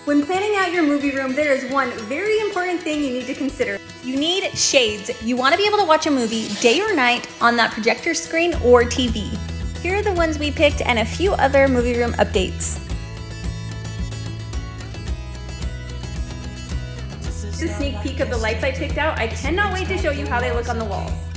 When planning out your movie room, there is one very important thing you need to consider. You need shades. You want to be able to watch a movie day or night on that projector screen or TV. Here are the ones we picked and a few other movie room updates. This is a sneak peek of the lights I picked out. I cannot wait to show you how they look on the walls.